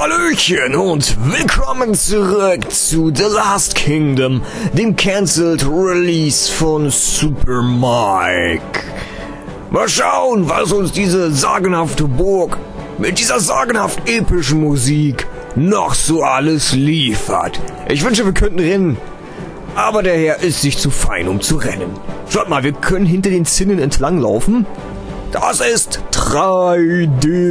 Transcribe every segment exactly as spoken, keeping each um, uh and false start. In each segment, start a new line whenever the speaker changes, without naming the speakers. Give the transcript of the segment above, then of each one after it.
Hallöchen und willkommen zurück zu The Last Kingdom, dem Cancelled Release von Super Mike. Mal schauen, was uns diese sagenhafte Burg mit dieser sagenhaft epischen Musik noch so alles liefert. Ich wünsche, wir könnten rennen, aber der Herr ist sich zu fein, um zu rennen. Schaut mal, wir können hinter den Zinnen entlanglaufen. Das ist drei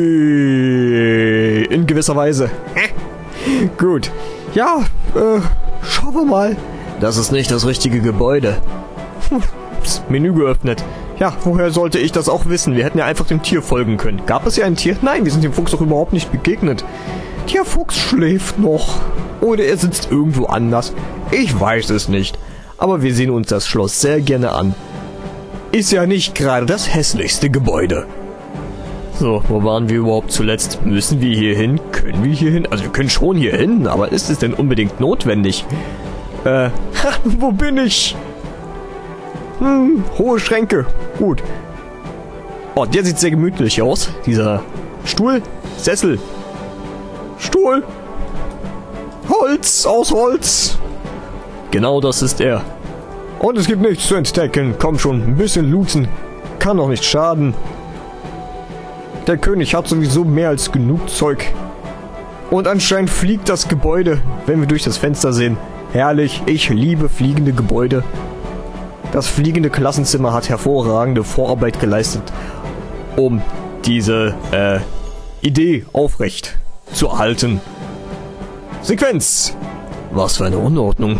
D. In gewisser Weise. Gut. Ja, äh, schauen wir mal. Das ist nicht das richtige Gebäude. Ups, Menü geöffnet. Ja, woher sollte ich das auch wissen? Wir hätten ja einfach dem Tier folgen können. Gab es hier ein Tier? Nein, wir sind dem Fuchs doch überhaupt nicht begegnet. Der Fuchs schläft noch. Oder er sitzt irgendwo anders. Ich weiß es nicht. Aber wir sehen uns das Schloss sehr gerne an. Ist ja nicht gerade das hässlichste Gebäude. So, wo waren wir überhaupt zuletzt? Müssen wir hier hin? Können wir hier hin? Also wir können schon hier hin, aber ist es denn unbedingt notwendig? Äh, ha, wo bin ich? Hm, hohe Schränke. Gut. Oh, der sieht sehr gemütlich aus. Dieser Stuhl, Sessel, Stuhl, Holz, aus Holz. Genau das ist er. Und es gibt nichts zu entdecken. Komm schon, ein bisschen looten. Kann doch nicht schaden. Der König hat sowieso mehr als genug Zeug. Und anscheinend fliegt das Gebäude, wenn wir durch das Fenster sehen. Herrlich, ich liebe fliegende Gebäude. Das fliegende Klassenzimmer hat hervorragende Vorarbeit geleistet, um diese äh, Idee aufrecht zu erhalten. Sequenz! Was für eine Unordnung.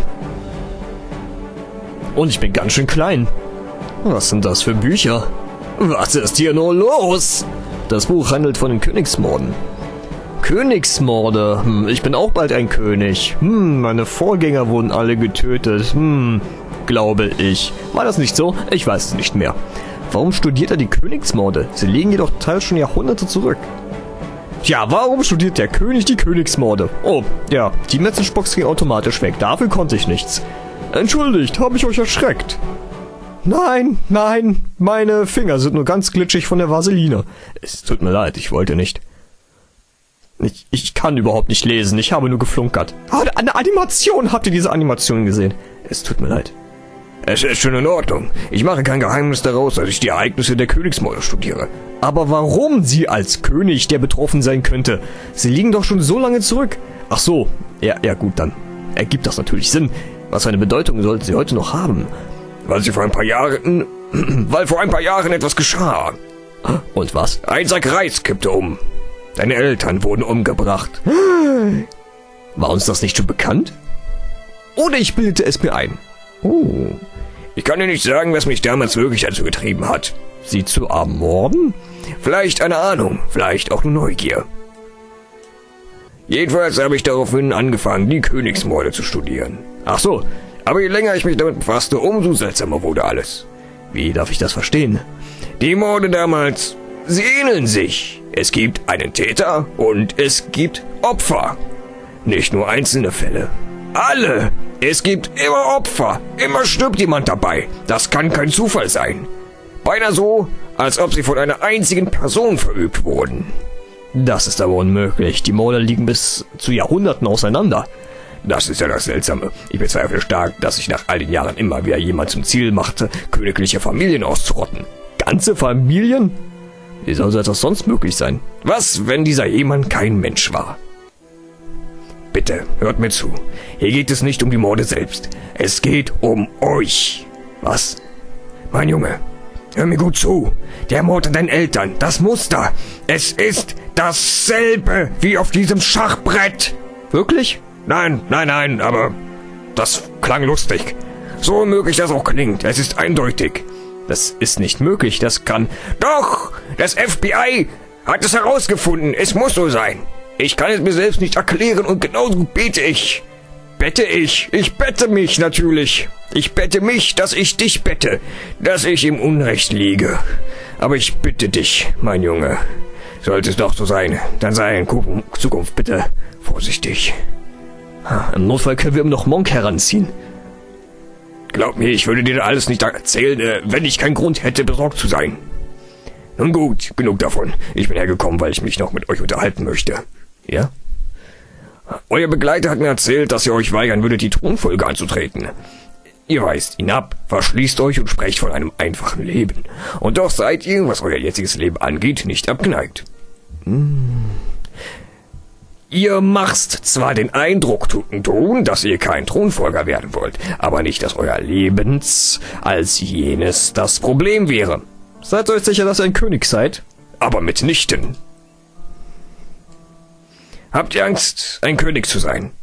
Und ich bin ganz schön klein. Was sind das für Bücher? Was ist hier nur los? Das Buch handelt von den Königsmorden. Königsmorde? Hm, ich bin auch bald ein König. Hm, meine Vorgänger wurden alle getötet. Hm, glaube ich. War das nicht so? Ich weiß es nicht mehr. Warum studiert er die Königsmorde? Sie liegen jedoch teils schon Jahrhunderte zurück. Tja, warum studiert der König die Königsmorde? Oh, ja, die Metzenspocks ging automatisch weg. Dafür konnte ich nichts. Entschuldigt, habe ich euch erschreckt? Nein, nein, meine Finger sind nur ganz glitschig von der Vaseline. Es tut mir leid, ich wollte nicht. Ich, ich kann überhaupt nicht lesen, ich habe nur geflunkert. Ah, eine Animation, habt ihr diese Animation gesehen? Es tut mir leid. Es ist schon in Ordnung. Ich mache kein Geheimnis daraus, dass ich die Ereignisse der Königsmorde studiere. Aber warum Sie als König, der betroffen sein könnte? Sie liegen doch schon so lange zurück. Ach so, ja, ja gut, dann ergibt das natürlich Sinn. Was für eine Bedeutung sollten sie heute noch haben? Weil sie vor ein paar Jahren... weil vor ein paar Jahren etwas geschah. Und was? Ein Sack Reis kippte um. Deine Eltern wurden umgebracht. War uns das nicht schon bekannt? Oder ich bildete es mir ein. Oh. Ich kann dir nicht sagen, was mich damals wirklich dazu getrieben hat. Sie zu ermorden? Vielleicht eine Ahnung, vielleicht auch nur Neugier. Jedenfalls habe ich daraufhin angefangen, die Königsmorde zu studieren. Ach so, aber je länger ich mich damit befasste, umso seltsamer wurde alles. Wie darf ich das verstehen? Die Morde damals, sie ähneln sich. Es gibt einen Täter und es gibt Opfer. Nicht nur einzelne Fälle. Alle! Es gibt immer Opfer. Immer stirbt jemand dabei. Das kann kein Zufall sein. Beinahe so, als ob sie von einer einzigen Person verübt wurden. Das ist aber unmöglich. Die Morde liegen bis zu Jahrhunderten auseinander. Das ist ja das Seltsame. Ich bezweifle stark, dass sich nach all den Jahren immer wieder jemand zum Ziel machte, königliche Familien auszurotten. Ganze Familien? Wie soll so etwas sonst möglich sein? Was, wenn dieser jemand kein Mensch war? Bitte, hört mir zu. Hier geht es nicht um die Morde selbst. Es geht um euch. Was? Mein Junge, hör mir gut zu. Der Mord an deinen Eltern, das Muster. Es ist dasselbe wie auf diesem Schachbrett. Wirklich? Nein, nein, nein, aber das klang lustig. So unmöglich das auch klingt, es ist eindeutig. Das ist nicht möglich, das kann... Doch, das F B I hat es herausgefunden, es muss so sein. Ich kann es mir selbst nicht erklären und genauso bete ich. Bette ich, ich bette mich natürlich. Ich bette mich, dass ich dich bette, dass ich im Unrecht liege. Aber ich bitte dich, mein Junge, sollte es doch so sein, dann sei in Zukunft bitte vorsichtig. Im Notfall können wir ihm noch Monk heranziehen. Glaub mir, ich würde dir alles nicht erzählen, äh, wenn ich keinen Grund hätte, besorgt zu sein. Nun gut, genug davon. Ich bin hergekommen, weil ich mich noch mit euch unterhalten möchte. Ja? Euer Begleiter hat mir erzählt, dass ihr euch weigern würdet, die Thronfolge anzutreten. Ihr weist ihn ab, verschließt euch und sprecht von einem einfachen Leben. Und doch seid ihr, was euer jetziges Leben angeht, nicht abgeneigt. Hm. Ihr macht zwar den Eindruck tun, dass ihr kein Thronfolger werden wollt, aber nicht, dass euer Lebens als jenes das Problem wäre.
Seid euch sicher, dass ihr ein König seid?
Aber mitnichten. Habt ihr Angst, ein König zu sein?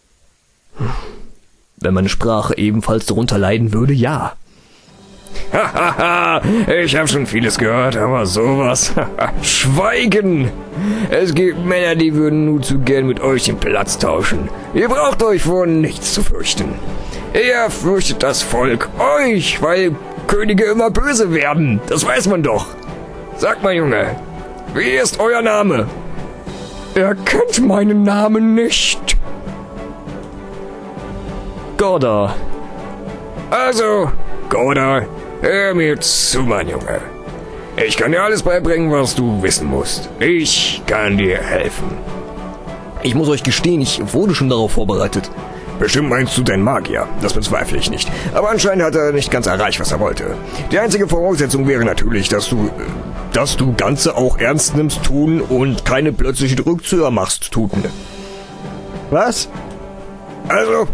Wenn meine Sprache ebenfalls darunter leiden würde, ja.
Hahaha, ich habe schon vieles gehört, aber sowas. Schweigen! Es gibt Männer, die würden nur zu gern mit euch den Platz tauschen. Ihr braucht euch vor nichts zu fürchten. Eher fürchtet das Volk euch, weil Könige immer böse werden. Das weiß man doch. Sagt mal, Junge, wie ist euer Name? Er kennt meinen Namen nicht.
Gorda.
Also, Gorda, hör mir zu, mein Junge. Ich kann dir alles beibringen, was du wissen musst. Ich kann dir helfen.
Ich muss euch gestehen, ich wurde schon darauf vorbereitet.
Bestimmt meinst du den Magier, das bezweifle ich nicht. Aber anscheinend hat er nicht ganz erreicht, was er wollte. Die einzige Voraussetzung wäre natürlich, dass du, dass du Ganze auch ernst nimmst tun und keine plötzlichen Rückzüge machst tun.
Was?
Also?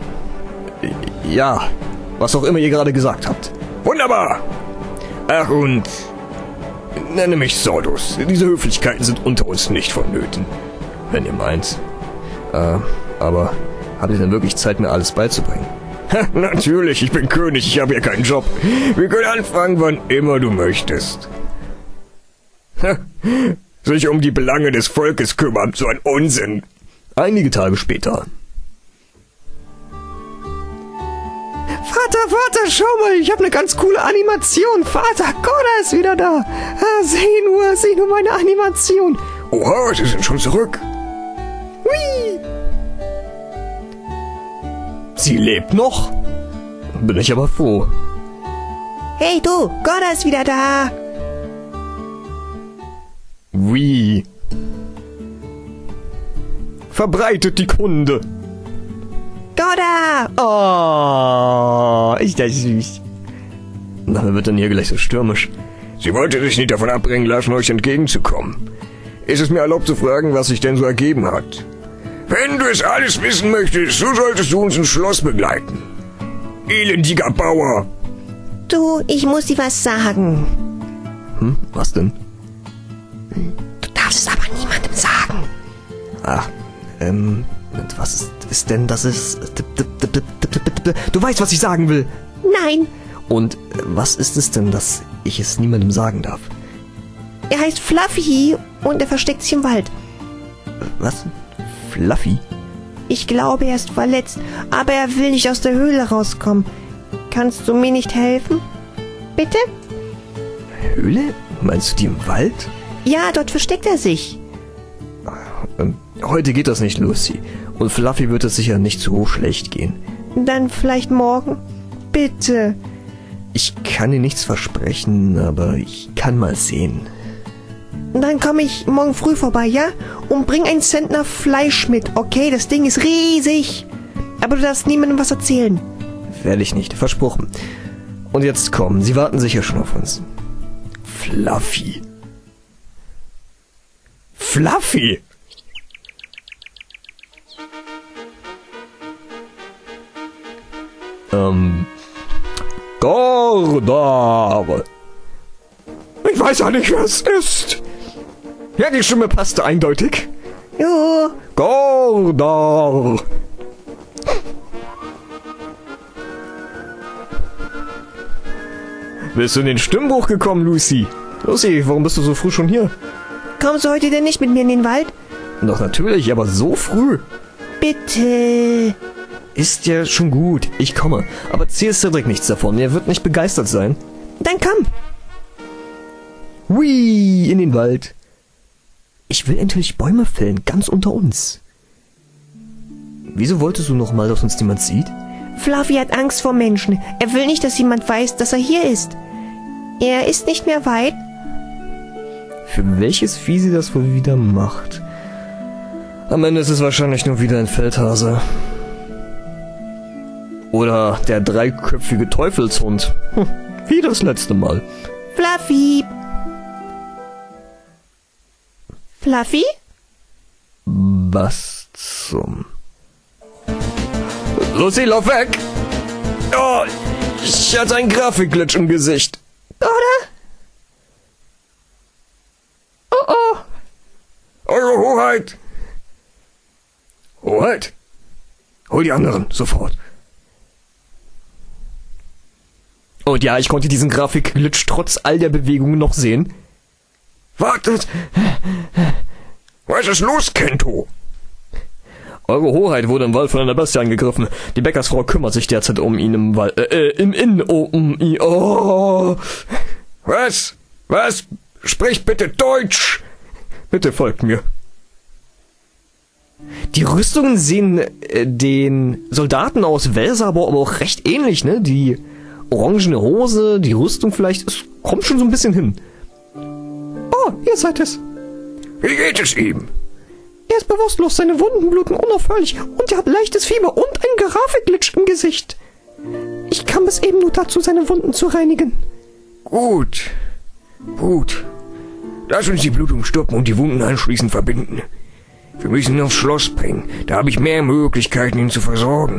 Ja, was auch immer ihr gerade gesagt habt.
Wunderbar! Ach und... nenne mich Sordus. Diese Höflichkeiten sind unter uns nicht vonnöten.
Wenn ihr meint. Äh, aber... habt ihr denn wirklich Zeit, mir alles beizubringen?
Ha, natürlich, ich bin König, ich habe ja keinen Job. Wir können anfangen, wann immer du möchtest. Ha, sich um die Belange des Volkes kümmern, so ein Unsinn.
Einige Tage später.
Vater, Vater, schau mal, ich habe eine ganz coole Animation. Vater, Gorda ist wieder da. Ah, sieh nur, sieh nur meine Animation.
Oha, sie sind schon zurück.
Hui.
Sie lebt noch? Bin ich aber froh.
Hey du, Gorda ist wieder da.
Wie? Verbreitet die Kunde.
Gorda! Oh, ist das süß.
Na, wer wird denn hier gleich so stürmisch?
Sie wollte sich nicht davon abbringen lassen, euch entgegenzukommen. Ist es mir erlaubt zu fragen, was sich denn so ergeben hat? Wenn du es alles wissen möchtest, so solltest du uns ins Schloss begleiten. Elendiger Bauer!
Du, ich muss dir was sagen.
Hm, was denn?
Du darfst es aber niemandem sagen.
Ach, ähm, was ist, ist denn, das ist... Du weißt, was ich sagen will.
Nein.
Und was ist es denn, dass ich es niemandem sagen darf?
Er heißt Fluffy und er versteckt sich im Wald.
Was? Fluffy?
Ich glaube, er ist verletzt, aber er will nicht aus der Höhle rauskommen. Kannst du mir nicht helfen? Bitte?
Höhle? Meinst du die im Wald?
Ja, dort versteckt er sich.
Ähm, heute geht das nicht, Lucy. Und Fluffy wird es sicher nicht so schlecht gehen.
Dann vielleicht morgen? Bitte.
Ich kann dir nichts versprechen, aber ich kann mal sehen.
Dann komme ich morgen früh vorbei, ja? Und bring ein Zentner Fleisch mit, okay? Das Ding ist riesig. Aber du darfst niemandem was erzählen.
Werde ich nicht, versprochen. Und jetzt komm, sie warten sicher schon auf uns. Fluffy.
Fluffy!
Ähm... Gorda!
Ich weiß ja nicht, wer es ist.
Ja, die Stimme passte eindeutig.
Jo.
Gorda! Bist du in den Stimmbruch gekommen, Lucy? Lucy, warum bist du so früh schon hier?
Kommst du heute denn nicht mit mir in den Wald?
Doch natürlich, aber so früh.
Bitte.
Ist ja schon gut, ich komme. Aber erzähl Cedric nichts davon, er wird nicht begeistert sein.
Dann komm.
Hui, in den Wald. Ich will endlich Bäume fällen, ganz unter uns. Wieso wolltest du nochmal, dass uns niemand sieht?
Fluffy hat Angst vor Menschen. Er will nicht, dass jemand weiß, dass er hier ist. Er ist nicht mehr weit.
Für welches Vieh sie das wohl wieder macht? Am Ende ist es wahrscheinlich nur wieder ein Feldhase. Oder der dreiköpfige Teufelshund. Hm, wie das letzte Mal.
Fluffy. Fluffy?
Was zum...
Lucy, lauf weg! Oh, ich hatte einen Grafikglitch im Gesicht.
Oder? Oh oh.
Eure Hoheit! Hoheit! Hol die anderen, sofort.
Und ja, ich konnte diesen Grafikglitch trotz all der Bewegungen noch sehen.
Wartet! Was ist los, Kento?
Eure Hoheit wurde im Wald von einer Bestie angegriffen. Die Bäckersfrau kümmert sich derzeit um ihn im Wald. Äh, äh, im Inn. Oh, um ihn. Oh.
Was? Was? Sprich bitte Deutsch!
Bitte folgt mir. Die Rüstungen sehen äh, den Soldaten aus Welsabor aber auch recht ähnlich, ne? Die orangene Hose, die Rüstung vielleicht, es kommt schon so ein bisschen hin.
Oh, ihr seid es.
Wie geht es ihm?
Er ist bewusstlos, seine Wunden bluten unaufhörlich und er hat leichtes Fieber und einen Grafikglitch im Gesicht. Ich kam bis eben nur dazu, seine Wunden zu reinigen.
Gut. Gut. Lass uns die Blutung stoppen und die Wunden anschließend verbinden. Wir müssen ihn aufs Schloss bringen. Da habe ich mehr Möglichkeiten, ihn zu versorgen.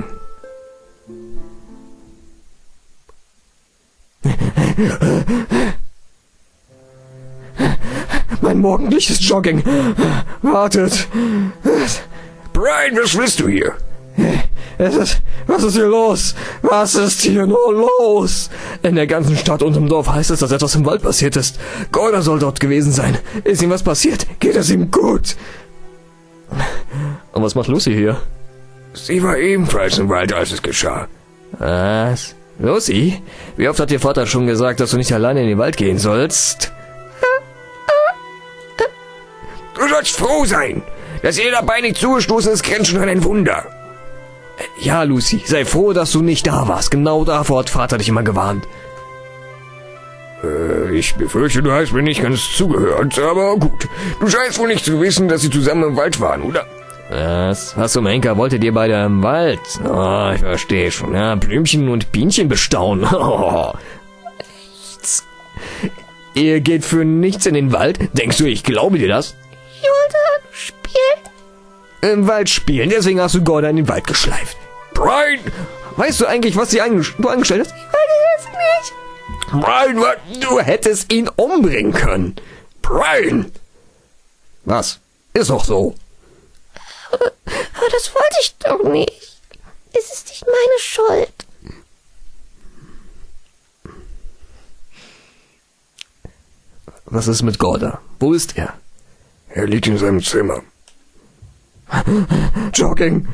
Mein morgendliches Jogging. Wartet.
Brian, was willst du hier?
Es ist, was ist hier los? Was ist hier nur los?
In der ganzen Stadt und im Dorf heißt es, dass etwas im Wald passiert ist. Golda soll dort gewesen sein. Ist ihm was passiert?
Geht es ihm gut?
Und was macht Lucy hier?
Sie war ebenfalls im Wald, als es geschah.
Was? Lucy? Wie oft hat dir Vater schon gesagt, dass du nicht alleine in den Wald gehen sollst?
Du sollst froh sein. Dass ihr dabei nicht zugestoßen ist, grenzt schon an ein Wunder.
Ja, Lucy, sei froh, dass du nicht da warst. Genau davor hat Vater dich immer gewarnt.
Äh, ich befürchte, du hast mir nicht ganz zugehört, aber gut. Du scheinst wohl nicht zu wissen, dass sie zusammen im Wald waren, oder?
Was? Was um Henker wolltet ihr beide im Wald? Oh, ich verstehe schon. Ja, Blümchen und Bienchen bestaunen. Oh. Ihr geht für nichts in den Wald? Denkst du, ich glaube dir das?
Ich wollte spielen.
Im Wald spielen, deswegen hast du Golda in den Wald geschleift.
Brian!
Weißt du eigentlich, was sie ange du angestellt hast?
Ich wollte jetzt nicht.
Brian, was?
Du hättest ihn umbringen können.
Brian!
Was? Ist doch so.
Aber, aber das wollte ich doch nicht. Es ist nicht meine Schuld.
Was ist mit Golda? Wo ist er?
Er liegt in seinem Zimmer.
Jogging.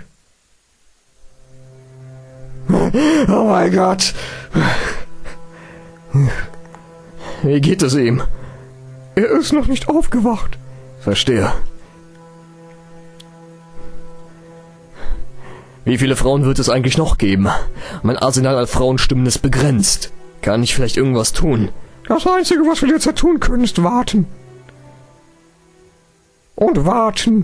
Oh mein Gott.
Wie geht es ihm?
Er ist noch nicht aufgewacht.
Verstehe. Wie viele Frauen wird es eigentlich noch geben? Mein Arsenal an Frauenstimmen ist begrenzt. Kann ich vielleicht irgendwas tun?
Das Einzige, was wir jetzt tun können, ist warten. Und warten.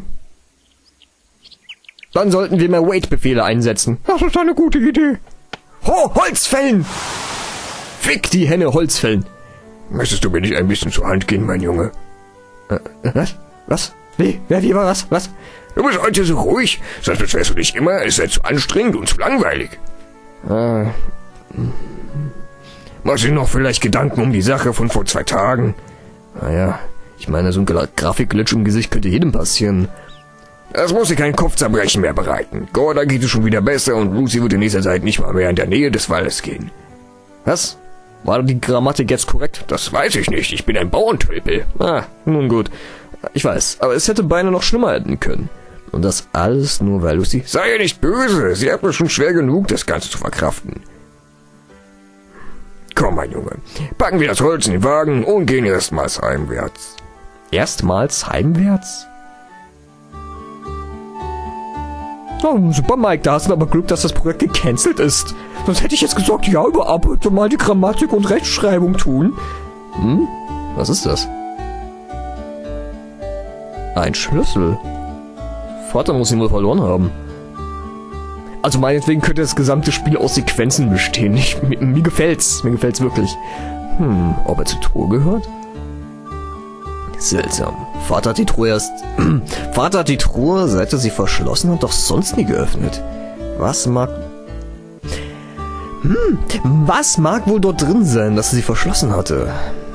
Dann sollten wir mehr Wait-Befehle einsetzen.
Das ist eine gute Idee.
Ho, Holzfällen! Fick die Henne, Holzfällen!
Möchtest du mir nicht ein bisschen zur Hand gehen, mein Junge?
Äh, was? Was? Wie? Wer, wie war was? Was?
Du bist heute so ruhig, sonst beschwerst du dich immer, es sei zu anstrengend und zu langweilig.
Äh.
Machst du dir noch vielleicht Gedanken um die Sache von vor zwei Tagen?
Naja, ich meine, so ein Gra- Grafikglitch im Gesicht könnte jedem passieren.
Das muss dir kein Kopfzerbrechen mehr bereiten. Golda geht es schon wieder besser und Lucy wird in nächster Zeit nicht mal mehr in der Nähe des Waldes gehen.
Was? War die Grammatik jetzt korrekt?
Das weiß ich nicht, ich bin ein Bauerntölpel.
Ah, nun gut. Ich weiß, aber es hätte beinahe noch schlimmer enden können. Und das alles nur, weil Lucy...
Sei ihr nicht böse, sie hat mir schon schwer genug, das Ganze zu verkraften. Komm, mein Junge, packen wir das Holz in den Wagen und gehen erstmals heimwärts.
Erstmals heimwärts? Oh, super, Mike, da hast du aber Glück, dass das Projekt gecancelt ist. Sonst hätte ich jetzt gesagt, ja, überarbeite mal die Grammatik und Rechtschreibung tun. Hm? Was ist das? Ein Schlüssel. Vater muss ihn wohl verloren haben. Also meinetwegen könnte das gesamte Spiel aus Sequenzen bestehen. Ich, mir, mir gefällt's. Mir gefällt's wirklich. Hm, ob er zur Truhe gehört? Seltsam. Vater hat die Truhe erst... Vater hat die Truhe, seit er sie verschlossen hat, doch sonst nie geöffnet. Was mag... Hm, was mag wohl dort drin sein, dass er sie verschlossen hatte?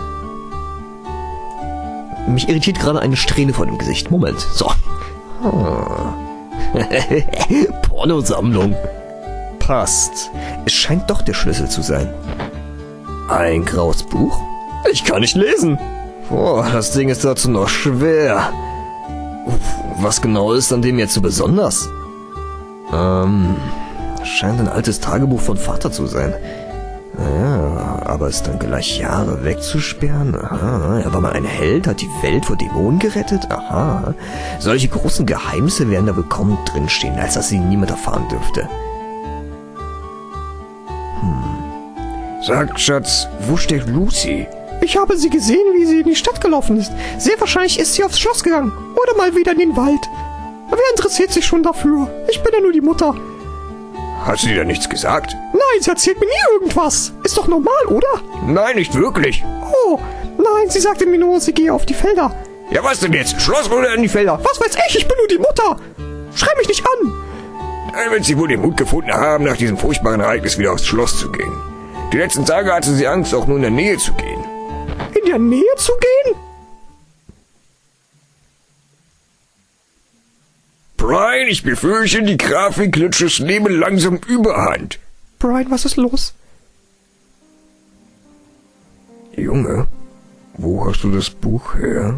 Mich irritiert gerade eine Strähne vor dem Gesicht. Moment, so. Ah. Pornosammlung. Passt. Es scheint doch der Schlüssel zu sein. Ein graues Buch? Ich kann nicht lesen. Oh, das Ding ist dazu noch schwer. Was genau ist an dem jetzt so besonders? Ähm, scheint ein altes Tagebuch von Vater zu sein. Ja, aber es dann gleich Jahre wegzusperren? Aha, er war mal ein Held, hat die Welt vor Dämonen gerettet? Aha, solche großen Geheimnisse werden da willkommen drinstehen, als dass sie niemand erfahren dürfte. Hm. Sag, Schatz, wo steckt Lucy?
Ich habe sie gesehen, wie sie in die Stadt gelaufen ist. Sehr wahrscheinlich ist sie aufs Schloss gegangen. Oder mal wieder in den Wald. Aber wer interessiert sich schon dafür? Ich bin ja nur die Mutter.
Hat sie dir nichts gesagt?
Nein, sie erzählt mir nie irgendwas. Ist doch normal, oder?
Nein, nicht wirklich.
Oh, nein, sie sagte mir nur, sie gehe auf die Felder.
Ja, was denn jetzt? Schloss oder in die Felder?
Was weiß ich? Ich bin nur die Mutter. Schrei mich nicht an.
Dann wird sie wohl den Mut gefunden haben, nach diesem furchtbaren Ereignis wieder aufs Schloss zu gehen. Die letzten Tage hatte sie Angst, auch nur in der Nähe zu gehen.
In der Nähe zu gehen?
Brian, ich befürchte, die Grafikglitches nehmen langsam Überhand.
Brian, was ist los?
Junge, wo hast du das Buch her?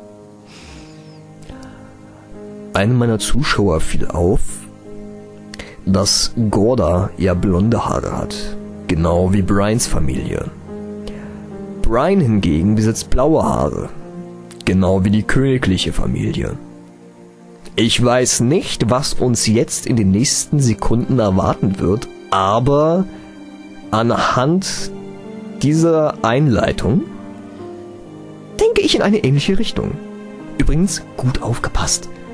Einem meiner Zuschauer fiel auf, dass Gorda ja blonde Haare hat. Genau wie Brians Familie. Brian hingegen besitzt blaue Haare. Genau wie die königliche Familie. Ich weiß nicht, was uns jetzt in den nächsten Sekunden erwarten wird, aber anhand dieser Einleitung denke ich in eine ähnliche Richtung. Übrigens, gut aufgepasst.